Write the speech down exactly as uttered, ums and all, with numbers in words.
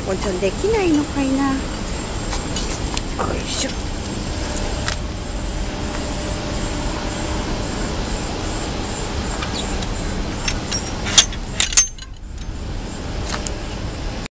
お茶できないのかいな。